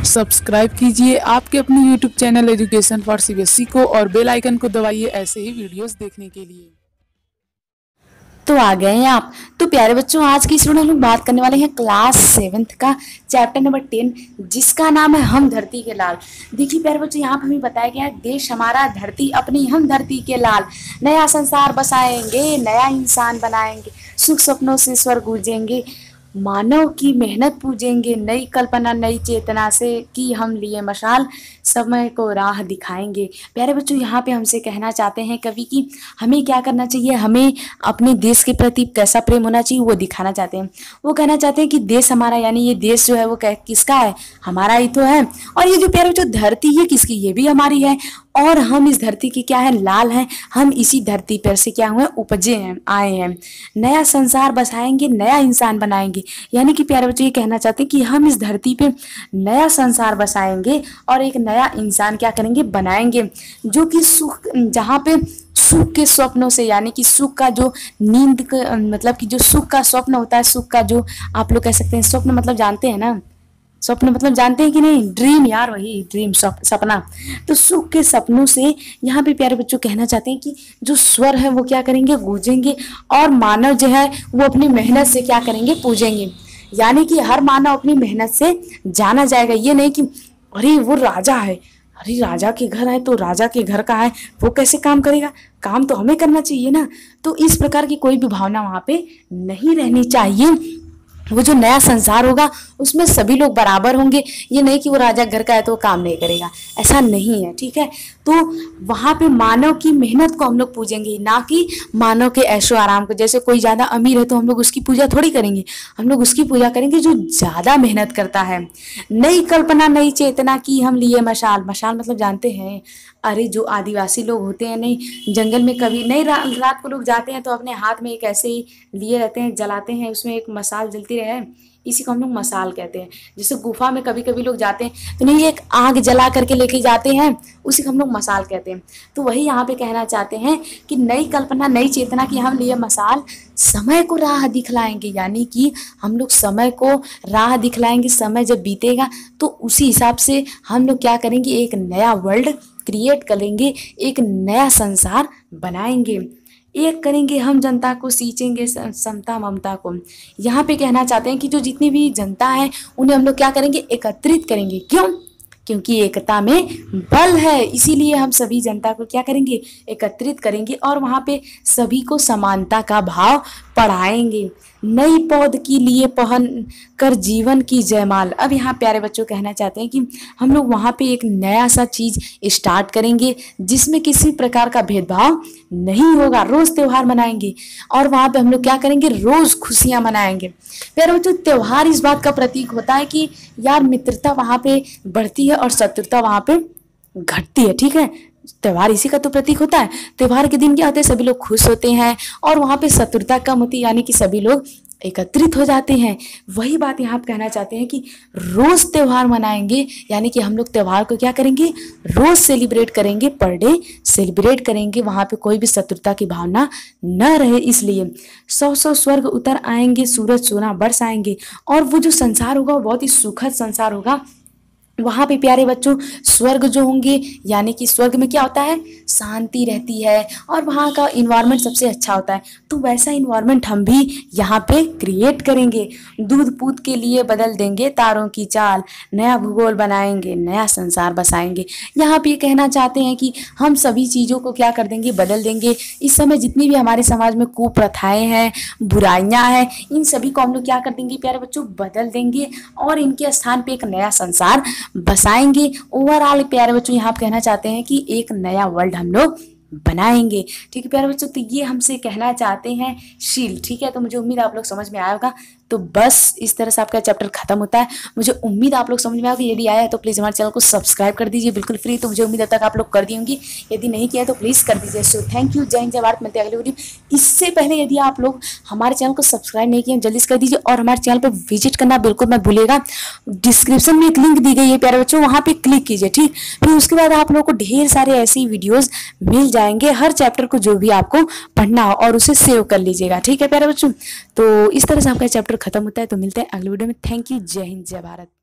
Subscribe कीजिए आपके अपने YouTube channel education for CBSE को और बेल आइकन को दबाइए ऐसे ही वीडियोस देखने के लिए। तो आ गए हैं आप। तो प्यारे बच्चों, आज की इस वीडियो में हम बात करने वाले हैं क्लास 7th का चैप्टर नंबर 10, जिसका नाम है हम धरती के लाल। देखिए प्यारे बच्चों, यहाँ पर हमें बताया गया है देश हमारा धरती अपनी हम धरती के लाल, नया संसार बसाएंगे, नया इंसान बनाएंगे, सुख सपनों से स्वर्ग गूंजेंगे, मानव की मेहनत पूजेंगे, नई कल्पना नई चेतना से की हम लिए मशाल, समय को राह दिखाएंगे। प्यारे बच्चों, यहाँ पे हमसे कहना चाहते हैं कवि कि हमें क्या करना चाहिए, हमें अपने देश के प्रति कैसा प्रेम होना चाहिए वो दिखाना चाहते हैं। वो कहना चाहते हैं कि देश हमारा, यानी ये देश जो है वो किसका है, हमारा ही तो है। और ये जो प्यारे बच्चों धरती है किसकी, ये भी हमारी है। और हम इस धरती की क्या है, लाल हैं। हम इसी धरती पर से क्या हुए, उपजे हैं, आए हैं। नया संसार बसाएंगे, नया इंसान बनाएंगे। यानी कि प्यारे बच्चों ये कहना चाहते हैं कि हम इस धरती पे नया संसार बसाएंगे और एक नया इंसान क्या करेंगे, बनाएंगे, जो कि सुख, जहाँ पे सुख के स्वप्नों से, यानी कि सुख का जो नींद मतलब कि जो सुख का स्वप्न होता है, सुख का जो आप लोग कह सकते हैं, स्वप्न मतलब जानते हैं ना, स्वप्न मतलब जानते हैं कि नहीं, ड्रीम यार, वही ड्रीम, सपना। तो सुख के सपनों से यहाँ पे प्यारे बच्चों कहना चाहते हैं कि जो स्वर है वो क्या करेंगे, गूंजेंगे, और मानव जो है वो अपनी मेहनत से क्या करेंगे, पूजेंगे। यानी कि हर मानव अपनी मेहनत से जाना जाएगा। ये नहीं कि अरे वो राजा है, अरे राजा के घर है तो राजा के घर का है, वो कैसे काम करेगा, काम तो हमें करना चाहिए ना। तो इस प्रकार की कोई भी भावना वहाँ पे नहीं रहनी चाहिए। वो जो नया संसार होगा उसमें सभी लोग बराबर होंगे। ये नहीं कि वो राजा घर का है तो वो काम नहीं करेगा, ऐसा नहीं है, ठीक है। तो वहाँ पे मानव की मेहनत को हम लोग पूजेंगे, ना कि मानव के ऐशो आराम को। जैसे कोई ज़्यादा अमीर है तो हम लोग उसकी पूजा थोड़ी करेंगे, हम लोग उसकी पूजा करेंगे जो ज़्यादा मेहनत करता है। नई कल्पना नई चेतना की हम लिए मशाल, मशाल मतलब जानते हैं, अरे जो आदिवासी लोग होते हैं, नहीं जंगल में कभी नहीं रात को लोग जाते हैं तो अपने हाथ में एक ऐसे ही लिए रहते हैं, जलाते हैं, उसमें एक मशाल जलती रहे, इसी को हम लोग मशाल कहते हैं। जैसे गुफा में कभी कभी लोग जाते हैं तो नहीं एक आग जला करके लेके जाते हैं, उसी को हम लोग मशाल कहते हैं। तो वही यहाँ पे कहना चाहते हैं कि नई कल्पना नई चेतना की हम लिए मशाल, समय को राह दिखलाएंगे। यानी कि हम लोग समय को राह दिखलाएंगे, समय जब बीतेगा तो उसी हिसाब से हम लोग क्या करेंगे, एक नया वर्ल्ड क्रिएट करेंगे, एक नया संसार बनाएंगे। एक करेंगे हम जनता को, सींचेंगे समता ममता को। यहाँ पे कहना चाहते हैं कि जो जितनी भी जनता है उन्हें हम लोग क्या करेंगे, एकत्रित करेंगे। क्यों? क्योंकि एकता में बल है, इसीलिए हम सभी जनता को क्या करेंगे, एकत्रित करेंगे और वहाँ पे सभी को समानता का भाव पढ़ाएंगे। नई पौध के लिए पहन कर जीवन की जयमाल। अब यहाँ प्यारे बच्चों कहना चाहते हैं कि हम लोग वहाँ पे एक नया सा चीज़ स्टार्ट करेंगे जिसमें किसी प्रकार का भेदभाव नहीं होगा। रोज़ त्यौहार मनाएंगे और वहाँ पे हम लोग क्या करेंगे, रोज़ खुशियाँ मनाएंगे। प्यारे बच्चों, त्यौहार इस बात का प्रतीक होता है कि यार मित्रता वहाँ पे बढ़ती है और शत्रुता वहाँ पे घटती है, ठीक है। त्यौहार इसी का तो प्रतीक होता है। त्यौहार के दिन क्या होते हैं, सभी लोग खुश होते हैं और वहाँ पे शत्रुता कम होती है, यानी कि सभी लोग एकत्रित हो जाते हैं। वही बात यहाँ पे कहना चाहते हैं कि रोज त्यौहार मनाएंगे, यानी कि हम लोग त्यौहार को क्या करेंगे, रोज सेलिब्रेट करेंगे, पर डे सेलिब्रेट करेंगे, वहाँ पे कोई भी शत्रुता की भावना न रहे। इसलिए 100 स्वर्ग उतर आएंगे, सूरज सोना बरसाएंगे, और वो जो संसार होगा वो बहुत ही सुखद संसार होगा। वहाँ पे प्यारे बच्चों स्वर्ग जो होंगे, यानी कि स्वर्ग में क्या होता है, शांति रहती है और वहाँ का इन्वायरमेंट सबसे अच्छा होता है। तो वैसा इन्वायरमेंट हम भी यहाँ पे क्रिएट करेंगे। दूध पूत के लिए बदल देंगे तारों की चाल, नया भूगोल बनाएंगे, नया संसार बसाएंगे। यहाँ पे कहना चाहते हैं कि हम सभी चीज़ों को क्या कर देंगे, बदल देंगे। इस समय जितनी भी हमारे समाज में कुप्रथाएँ हैं, बुराइयाँ हैं, इन सभी को हम लोग क्या कर देंगे प्यारे बच्चों, बदल देंगे और इनके स्थान पे एक नया संसार बसाएंगे। ओवरऑल प्यारे बच्चों यहाँ पे कहना चाहते हैं कि एक नया वर्ल्ड हम लोग बनाएंगे, ठीक है प्यारे बच्चों। तो ये हमसे कहना चाहते हैं शील, ठीक है। तो मुझे उम्मीद आप लोग समझ में आया होगा। तो बस इस तरह से आपका चैप्टर खत्म होता है। मुझे उम्मीद आप लोग समझ में आया कि यदि आया है तो प्लीज़ हमारे चैनल को सब्सक्राइब कर दीजिए, बिल्कुल फ्री। तो मुझे उम्मीद है तक आप लोग कर दी होंगी, यदि नहीं किया तो प्लीज़ कर दीजिए। सो थैंक यू, जय हिंद जय भारत, मिलते हैं अगले वीडियो। इससे पहले यदि आप लोग हमारे चैनल को सब्सक्राइब नहीं किए जल्दी से कर दीजिए और हमारे चैनल पर विजिट करना बिल्कुल मत भूलिएगा। डिस्क्रिप्शन में एक लिंक दी गई है प्यारे बच्चों, वहाँ पर क्लिक कीजिए, ठीक। फिर उसके बाद आप लोग को ढेर सारे ऐसी वीडियोज़ मिल जाएंगे, हर चैप्टर को जो भी आपको पढ़ना हो, और उसे सेव कर लीजिएगा, ठीक है प्यारे बच्चों। तो इस तरह से आपका चैप्टर खत्म होता है। तो मिलते हैं अगले वीडियो में। थैंक यू, जय हिंद जय भारत।